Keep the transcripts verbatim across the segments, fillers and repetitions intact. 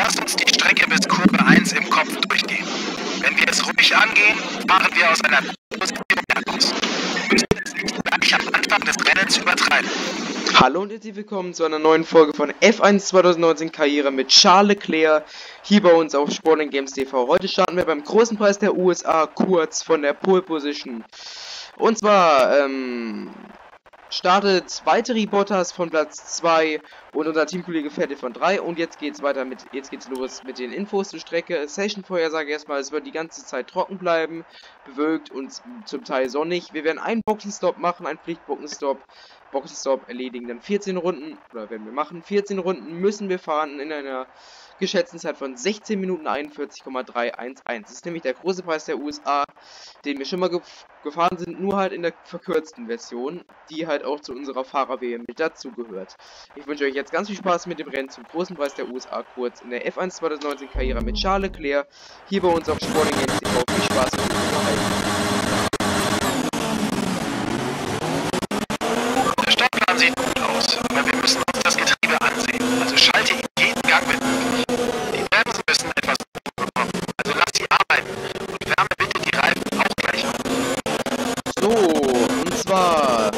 Lass uns die Strecke bis Kurve eins im Kopf durchgehen. Wenn wir es ruhig angehen, fahren wir aus einer Position heraus. Wir müssen es nicht gleich am Anfang des Rennens übertreiben. Hallo und herzlich willkommen zu einer neuen Folge von F eins zwanzig neunzehn Karriere mit Charles Leclerc hier bei uns auf Sporting Games T V. Heute starten wir beim großen Preis der U S A kurz von der Pole Position. Und zwar ähm, startet Valtteri Bottas von Platz zwei und unser Teamkollege Vettel von drei. Und jetzt geht's weiter mit, jetzt geht's los mit den Infos zur Strecke. Session-Vorhersage erstmal, es wird die ganze Zeit trocken bleiben, bewölkt und zum Teil sonnig. Wir werden einen Boxenstopp machen, einen Pflichtboxenstopp. Boxenstopp erledigen dann vierzehn Runden, oder werden wir machen, vierzehn Runden müssen wir fahren in einer geschätzten Zeit von sechzehn Minuten einundvierzig Komma dreihundertzelf. Das ist nämlich der große Preis der U S A, den wir schon mal gef gefahren sind, nur halt in der verkürzten Version, die halt auch zu unserer Fahrer-W M mit dazugehört. Ich wünsche euch jetzt ganz viel Spaß mit dem Rennen zum großen Preis der U S A kurz in der F eins zwanzig neunzehn Karriere mit Charles Leclerc, hier bei uns auf Sporting Games T V. Viel Spaß mit dem Unterhalten. Sieht gut aus, aber wir müssen uns das Getriebe ansehen. Also schalte ihn jeden Gang mit möglich. Die Bremsen müssen etwas bekommen, also lass sie arbeiten und wärme bitte die Reifen auch gleich auf. So, und zwar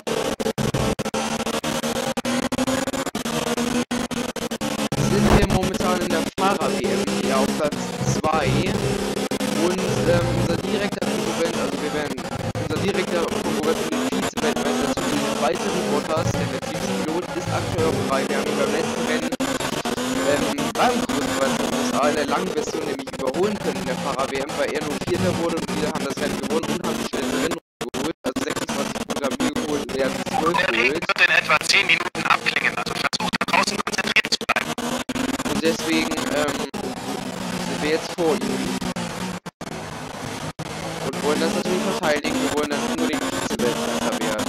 sind wir momentan in der Fahrer-W M hier auf Platz zwei und ähm, unser direkter Konkurrent, also wir werden unser direkter Konkurrent für den Vize-Weltmeister zu Valtteri Bottas, der Mercedes-Pilot, ist aktuell auf drei. Wir haben ihn beim letzten Rennen ähm, beim großen Preis der U S A in der langen Version nämlich überholen können in der Fahrer-W M, weil er nur Vierter wurde und wir haben das Rennen gewonnen und haben die schnelle Rennrunde geholt. Also sechsundzwanzig Punkte haben wir geholt und er hat zwölf Der Regen geholt. wird in etwa zehn Minuten abklingen, also versucht da draußen konzentriert zu bleiben. Und deswegen ähm, sind wir jetzt vor ihm und wollen das natürlich verteidigen. Wir wollen dann unbedingt Vize-Weltmeister werden.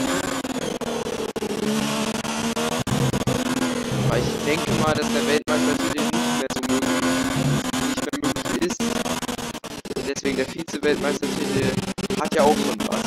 Weil ich denke mal, dass der Weltmeistertitel nicht mehr so möglich, nicht mehr möglich ist. Deswegen der Vize-Weltmeistertitel hat ja auch schon was.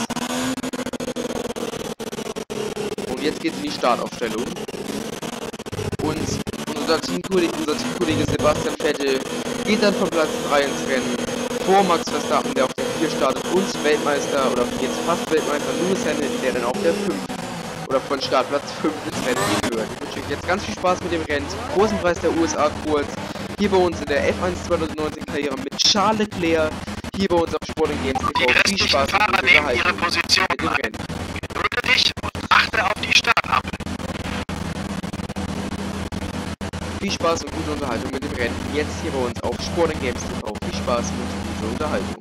Und jetzt geht's in die Startaufstellung. Und unser Teamkollege, unser Teamkollege Sebastian Vettel geht dann von Platz drei ins Rennen vor Max Verstappen, der auf der vier startet, und Weltmeister, oder jetzt fast Weltmeister Lewis Hamilton, der dann auf der fünf oder von Startplatz fünf ins Rennen gehen wird. Ich wünsche euch jetzt ganz viel Spaß mit dem Rennen zum großen Preis der U S A kurz, hier bei uns in der F eins zwanzig neunzehn Karriere mit Charles Leclerc, hier bei uns auf Sporting Games T V. Die Viel restlichen Spaß Fahrer mit nehmen der ihre Position mit dem ein. Rennen. Gedulde dich und achte auf die Startampel. Viel Spaß und gute Unterhaltung mit dem Rennen, jetzt hier bei uns auf Sporting Games T V. Viel Spaß und gute Unterhaltung.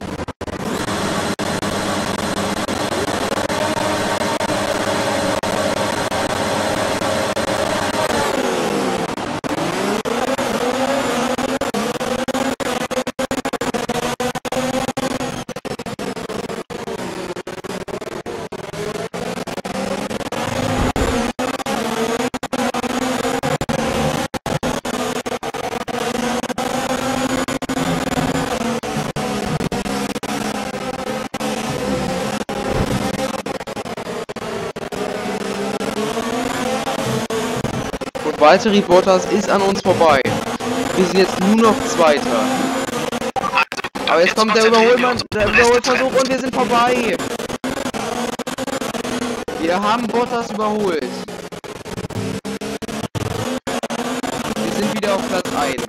Valtteri Bottas ist an uns vorbei. Wir sind jetzt nur noch Zweiter. Aber jetzt kommt der Überholmann, der Überholversuch und wir sind vorbei. Wir haben Bottas überholt. Wir sind wieder auf Platz eins.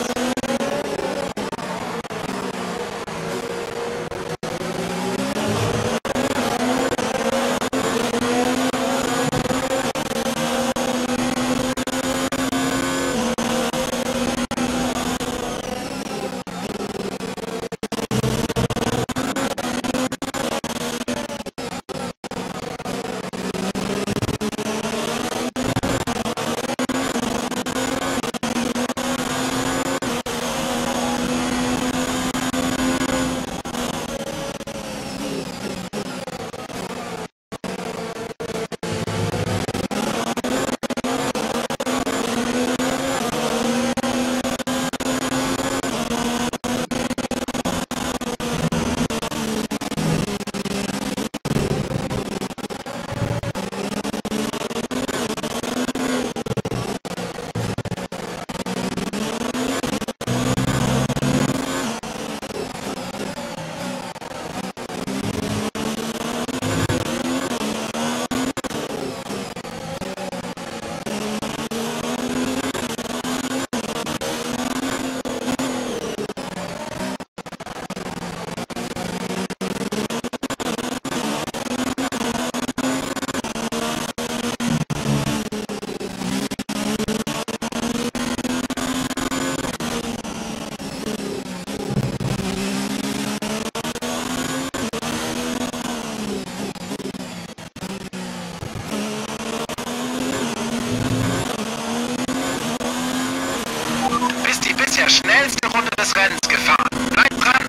des Rennens gefahren. Bleibt dran!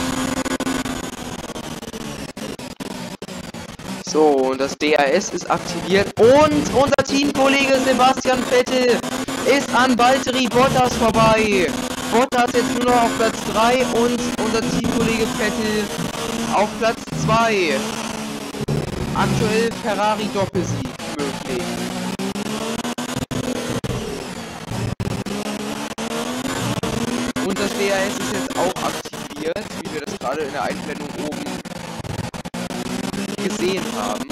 So, und das D R S ist aktiviert und unser Teamkollege Sebastian Vettel ist an Valtteri Bottas vorbei. Bottas jetzt nur noch auf Platz drei und unser Teamkollege Vettel auf Platz zwei. Aktuell Ferrari Doppelsieg möglich. Und das D R S ist jetzt auch aktiviert, wie wir das gerade in der Einblendung oben gesehen haben.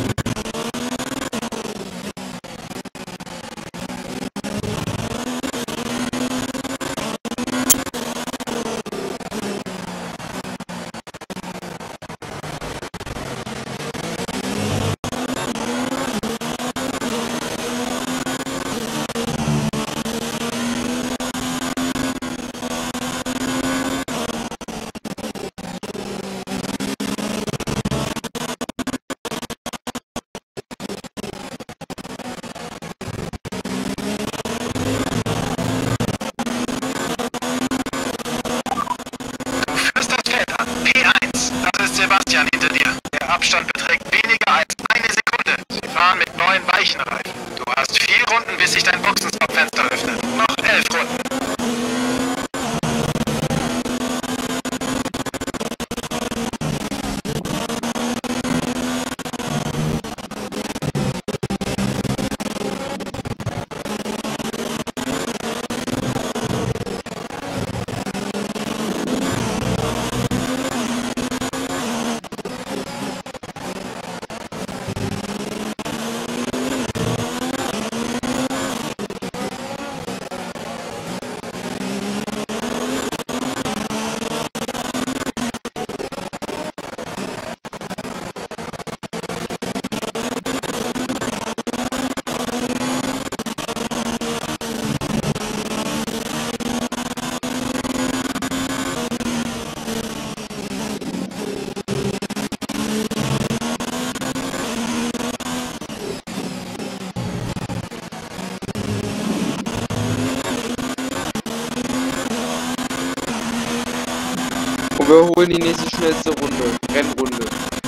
Sebastian hinter dir. Der Abstand beträgt weniger als eine Sekunde. Sie fahren mit neuen weichen Reifen. Du hast vier Runden, bis sich dein Boxenstopp-Fenster öffnet. Noch elf Runden. Und wir holen die nächste schnellste Runde, Rennrunde.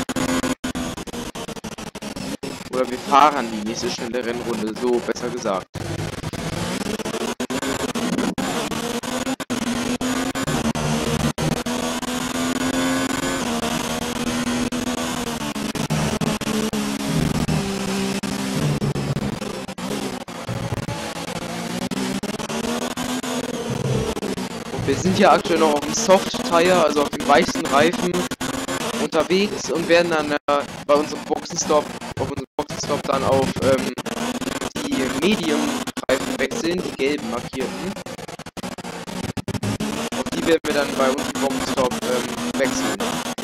Oder wir fahren die nächste schnelle Rennrunde, so besser gesagt. Wir sind ja aktuell noch auf dem Soft-Tire, also auf dem weichsten Reifen unterwegs und werden dann äh, bei unserem Boxenstopp, auf unserem Boxenstopp dann auf ähm, die Medium-Reifen wechseln, die gelben markierten. Auf die werden wir dann bei unserem Boxenstopp ähm, wechseln.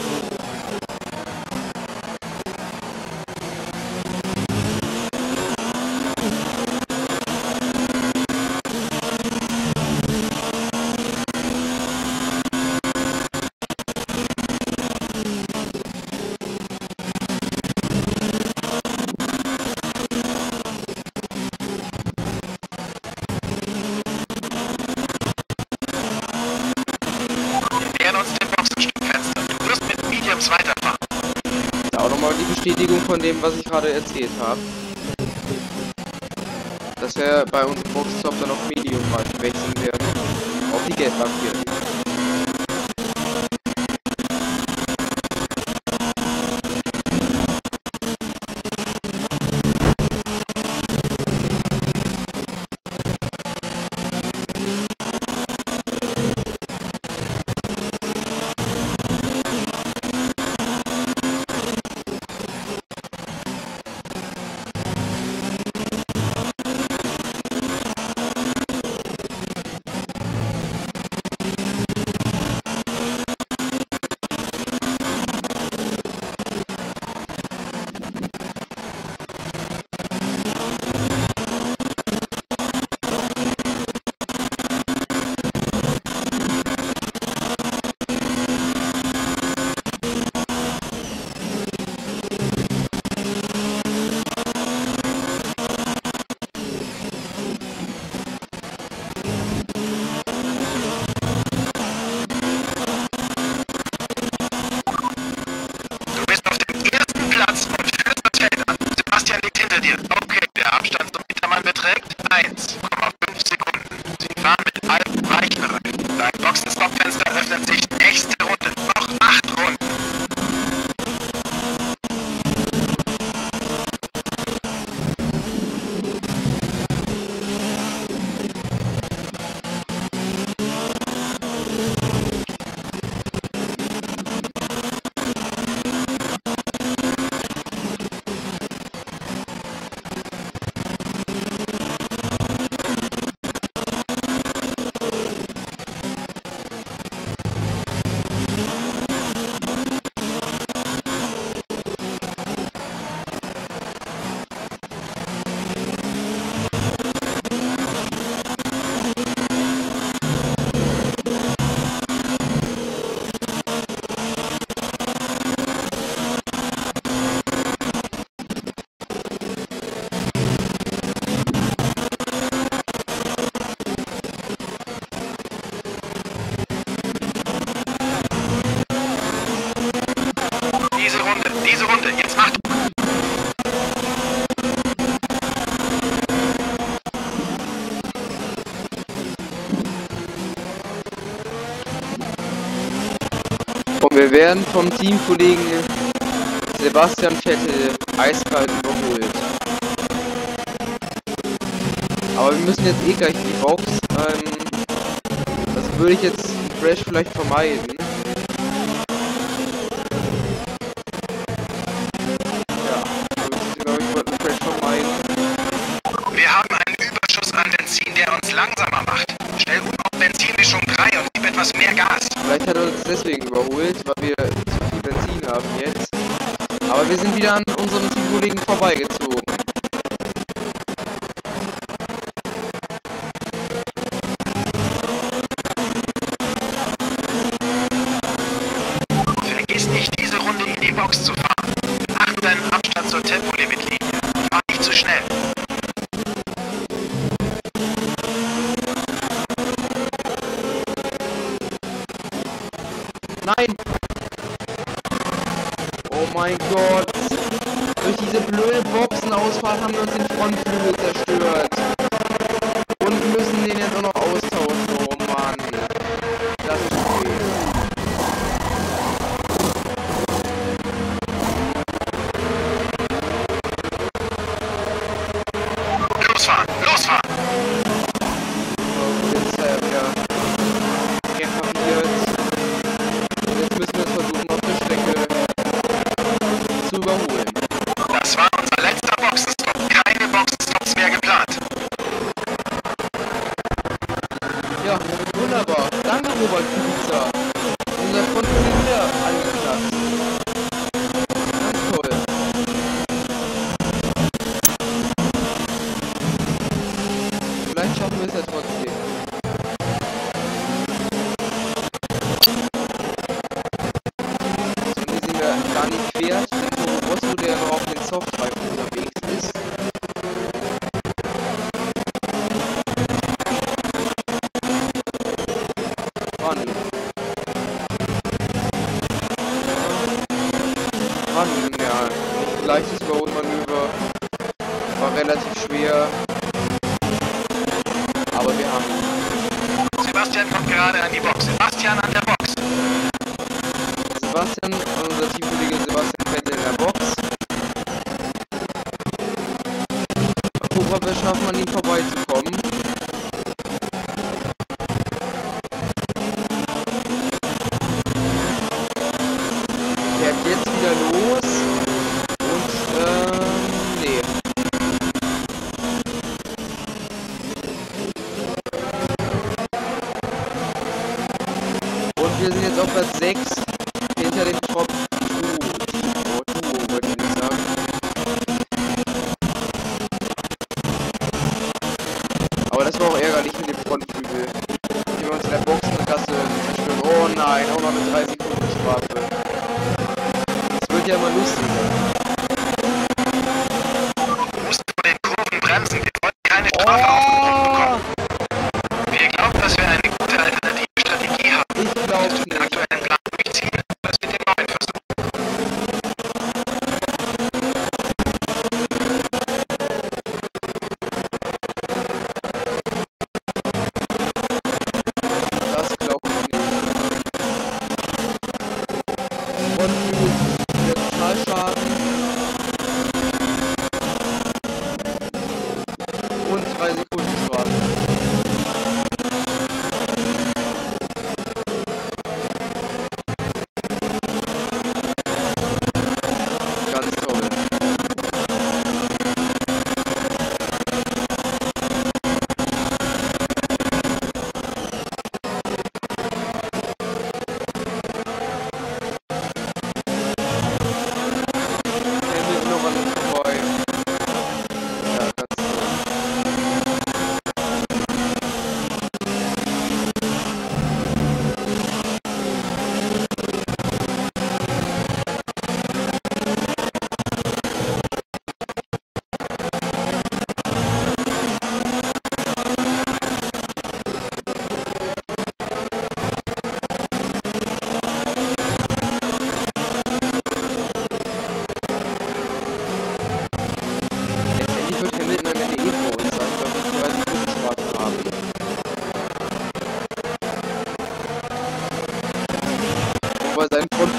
Weiterfahren. Da auch nochmal die Bestätigung von dem, was ich gerade erzählt habe. Dass wir bei unserem Boxenstopp dann auf Medium-Reifen wechseln werden. Auf die gelb markierten. Boxenstopp-Fenster öffnet sich. Nächste Runde. Noch acht Runden. Diese Runde, diese Runde, jetzt macht. Und wir werden vom Teamkollegen Sebastian Vettel eiskalt überholt. Aber wir müssen jetzt eh gleich in die Box. Ähm, das würde ich jetzt im Crash vielleicht vermeiden. Wir haben einen Überschuss an Benzin, der uns langsamer macht. Stell um auf Benzinmischung drei und gib etwas mehr Gas. Vielleicht hat er uns deswegen überholt, weil wir zu viel Benzin haben jetzt. Aber wir sind wieder an unserem Teamkollegen vorbeigezogen. Vergiss nicht, diese Runde in die Box zu fahren. Achte deinen Abstand zur Tempolimitlinie. Fahr nicht zu schnell. Nein! Oh mein Gott! Durch diese blöde Boxenausfahrt haben wir uns den Frontflügel zerstört. Und müssen den jetzt auch noch austauschen. Oh Mann. Das ist okay. Losfahren, losfahren! So, jetzt äh, wieder repariert. Jetzt müssen wir es versuchen, auf der Strecke zu überholen. Das war unser letzter Boxenstopp. Keine Boxenstops mehr geplant. Ja, wunderbar. Danke, Robert Kubica. Unser Konto ist wieder angeknackt. Ganz toll. Vielleicht schaffen wir es ja trotzdem. So, hier sind wir gar nicht fährt. Den Toro Rosso, der noch auf den Softreifen unterwegs ist. Mann. Mann, ja. Nicht leichtes Überholmanöver. War relativ schwer. Aber wir haben ihn. Sebastian kommt gerade an die Box. Sebastian an der Box. Sebastian, unser Teamkollege Sebastian Vettel in der Box. Mal gucken, ob wir es schaffen, an ihm vorbeizukommen. Fährt jetzt wieder los. Und, ähm, nee. Und wir sind jetzt auf Platz sechs. Hinter dem Top Duo, Duo würde ich nicht sagen. Aber das war auch ärgerlich mit dem Frontflügel. Wie wir uns in der Boxengasse zerstören. Oh nein, auch noch eine drei Sekunden Strafe. Das wird ja immer lustiger. Du musst vor den Kurven bremsen. Wir wollen keine Strafe aufgebrummt bekommen. Wir glauben, dass wir eine gute alternative Strategie haben. Ich glaube Den nicht. aktuellen Plan durchziehen. Was mit dem neuen Versuch? Das glaube ich nicht.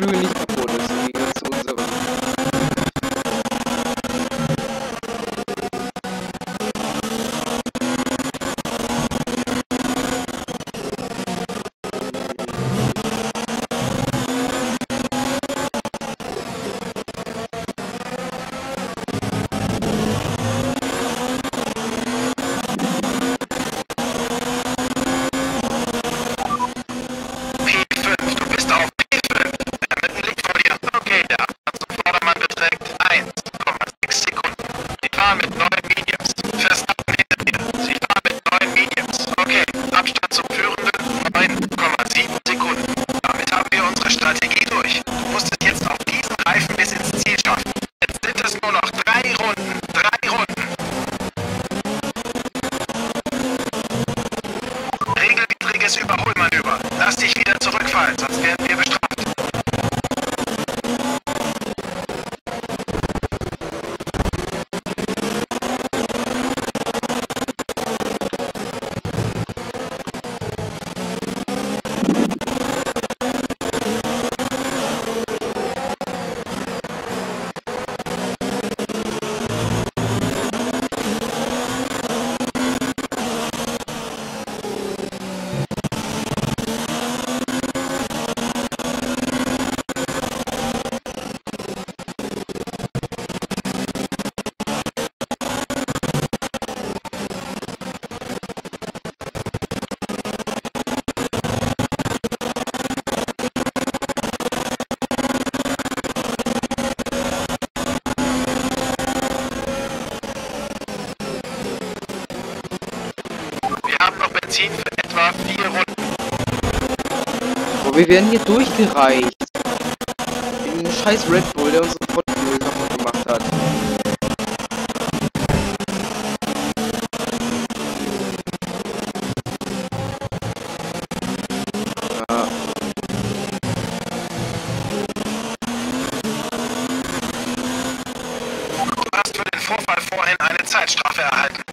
Frontflügel nicht kaputt ist, im Gegensatz zu unserem. Überholmanöver. Lass dich wieder zurückfallen, sonst werden wir bestraft. Benzin für etwa vier Runden. Oh, wir werden hier durchgereicht. Wegen dem scheiß Red Bull, der unsere Frontflügel kaputt gemacht hat. Ja. Du hast für den Vorfall vorhin eine Zeitstrafe erhalten.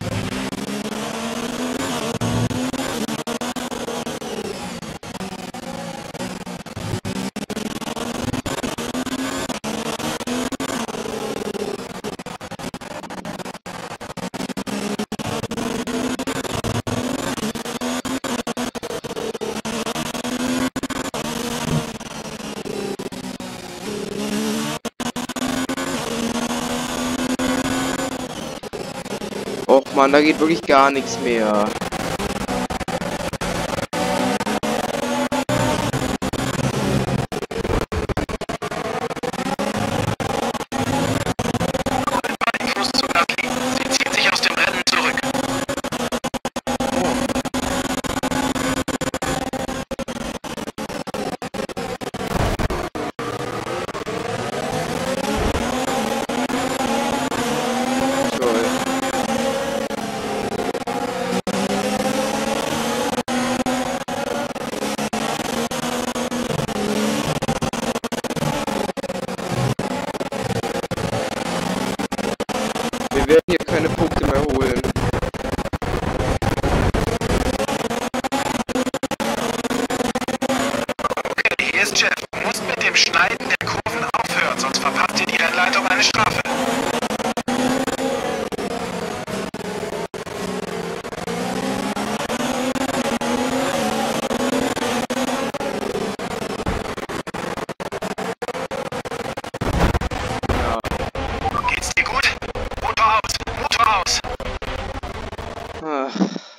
Och man, da geht wirklich gar nichts mehr. Sie zieht sich aus dem Rennen zurück. Wir werden hier keine Punkte mehr holen. Okay, hier ist Jeff. Du musst mit dem Schneiden der Kurven aufhören, sonst verpasst dir die Rennleitung eine Strafe. Geht's dir gut? Motor aus! Motor aus! Ach.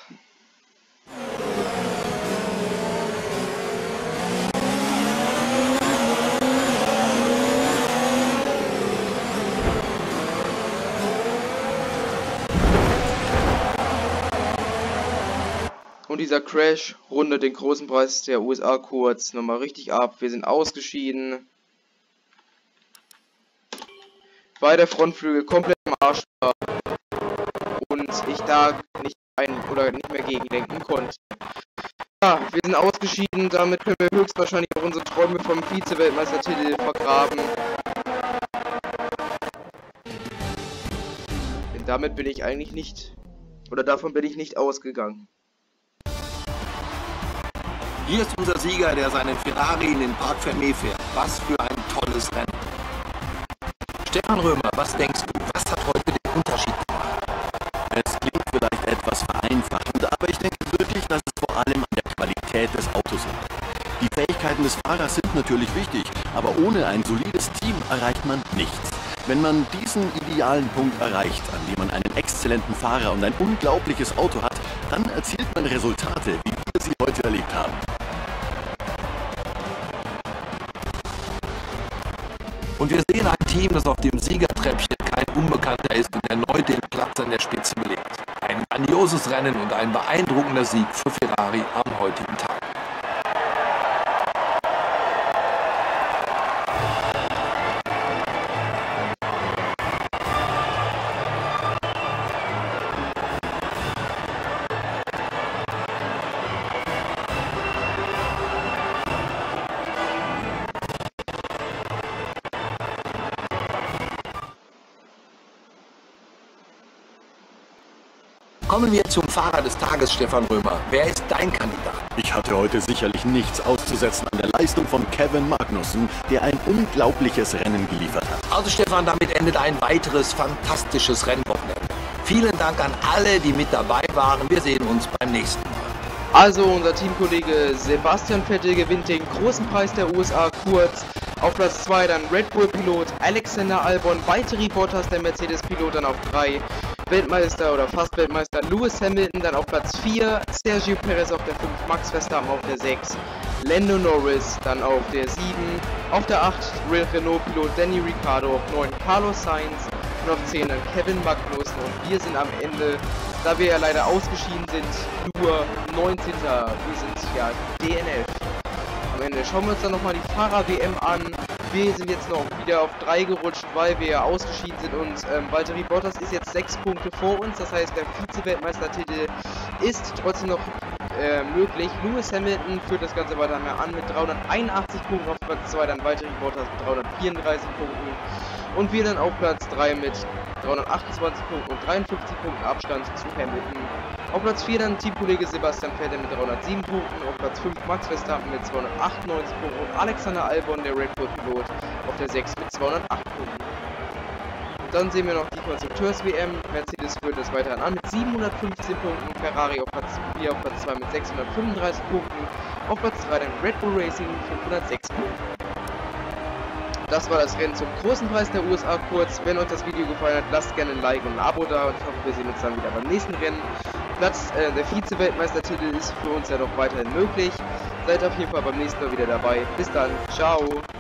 Und dieser Crash rundet den großen Preis der U S A kurz nochmal richtig ab. Wir sind ausgeschieden. Weil der Frontflügel komplett im Arsch war. Und ich da nicht ein oder nicht mehr gegenlenken konnte. Ja, wir sind ausgeschieden. Damit können wir höchstwahrscheinlich auch unsere Träume vom Vize-Weltmeistertitel vergraben. Denn damit bin ich eigentlich nicht, oder davon bin ich nicht ausgegangen. Hier ist unser Sieger, der seinen Ferrari in den Parc Fermé fährt. Was für ein tolles Rennen. Stefan Römer, was denkst du? Was hat heute den Unterschied gemacht? Es klingt vielleicht etwas vereinfachend, aber ich denke wirklich, dass es vor allem an der Qualität des Autos liegt. Die Fähigkeiten des Fahrers sind natürlich wichtig, aber ohne ein solides Team erreicht man nichts. Wenn man diesen idealen Punkt erreicht, an dem man einen exzellenten Fahrer und ein unglaubliches Auto hat, dann erzielt man Resultate, wie wir sie heute erlebt haben. Und wir sehen ein Team, das auf dem Siegertreppchen kein Unbekannter ist und erneut den Platz an der Spitze belegt. Ein grandioses Rennen und ein beeindruckender Sieg für Ferrari am heutigen Tag. Kommen wir zum Fahrer des Tages, Stefan Römer. Wer ist dein Kandidat? Ich hatte heute sicherlich nichts auszusetzen an der Leistung von Kevin Magnussen, der ein unglaubliches Rennen geliefert hat. Also Stefan, damit endet ein weiteres fantastisches Rennwochenende. Vielen Dank an alle, die mit dabei waren. Wir sehen uns beim nächsten Mal. Also unser Teamkollege Sebastian Vettel gewinnt den großen Preis der U S A kurz. Auf Platz zwei dann Red Bull Pilot Alexander Albon, Valtteri Bottas, der Mercedes Pilot, dann auf drei. Weltmeister oder fast Weltmeister Lewis Hamilton, dann auf Platz vier, Sergio Perez auf der fünf, Max Verstappen auf der sechs, Lando Norris dann auf der sieben, auf der acht Renault-Pilot Danny Ricciardo, auf neun Carlos Sainz und auf zehn dann Kevin Magnussen und wir sind am Ende, da wir ja leider ausgeschieden sind, nur neunzehnter Wir sind ja D N F. Am Ende schauen wir uns dann nochmal die Fahrer-W M an. Wir sind jetzt noch wieder auf drei gerutscht, weil wir ja ausgeschieden sind und ähm, Valtteri Bottas ist jetzt sechs Punkte vor uns, das heißt der Vize-Weltmeistertitel ist trotzdem noch äh, möglich. Lewis Hamilton führt das Ganze weiter mehr an mit dreihunderteinundachtzig Punkten, auf Platz zwei dann Valtteri Bottas mit dreihundertvierunddreißig Punkten und wir dann auf Platz drei mit dreihundertachtundzwanzig Punkten und dreiundfünfzig Punkten Abstand zu Hamilton. Auf Platz vier dann Teamkollege Sebastian Vettel mit dreihundertsieben Punkten, auf Platz fünf Max Verstappen mit zweihundertachtundneunzig Punkten und Alexander Albon, der Red Bull Pilot, auf der sechs mit zweihundertacht Punkten. Und dann sehen wir noch die Konstrukteurs-W M. Mercedes führt das weiterhin an mit siebenhundertfünfzehn Punkten, Ferrari auf Platz vier, auf Platz zwei mit sechshundertfünfunddreißig Punkten, auf Platz drei dann Red Bull Racing mit fünfhundertsechs Punkten. Das war das Rennen zum großen Preis der U S A kurz. Wenn euch das Video gefallen hat, lasst gerne ein Like und ein Abo da und ich hoffe, wir sehen uns dann wieder beim nächsten Rennen. Platz, äh, der Vize-Weltmeistertitel ist für uns ja noch weiterhin möglich. Seid auf jeden Fall beim nächsten Mal wieder dabei. Bis dann. Ciao.